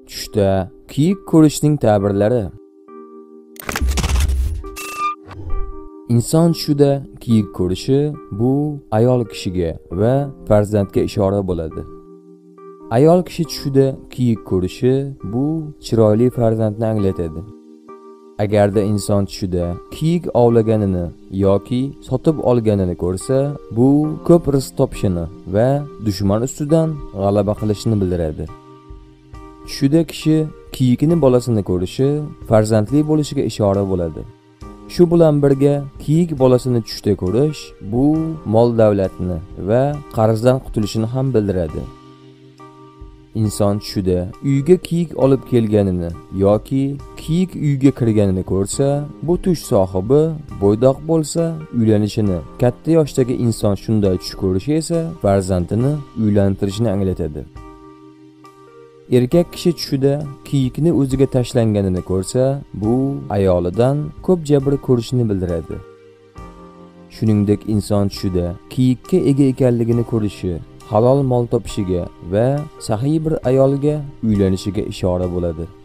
Tushda kiyik ko'rishning ta'birlari. Inson tushida kiyik ko'rishi bu ayol kishiga va farzandga ishora bo'ladi. Ayol kishi tushida kiyik ko'rishi bu chiroyli farzandni anglatadi. Agarda inson tushida kiyik ovlaganini yoki sotib olganini ko'rsa, bu ko'p rizq topishini va dushman ustidan g'alaba qilishini bildiradi. Tushida kishi kiyikni bolasini ko'rishi farzandli bo'lishiga ishora bo'ladi. Shu bilan birga kiyik bolasini tushda ko'rish bu mol davlatni va qarzdan qutulishini ham bildiradi. Inson tushida uyga kiyik olib kelganini yoki kiyik uyga kirganini ko'rsa, bu tush sohibi bo'ydoq bo'lsa, uylanishini, katta yoshdagi inson shunday tush ko'rishi esa farzandini uylantirishini anglatadi. Erkak kishi tushida kiyikni o'ziga tashlanganini ko'rsa, bu ayolidan ko'p jabr ko'rishini bildiradi. Shuningdek, inson tushida kiyikka ega ekanligini ko'rishi halol mol topishiga va saxiy bir ayolga uylanishiga ishora bo'ladi.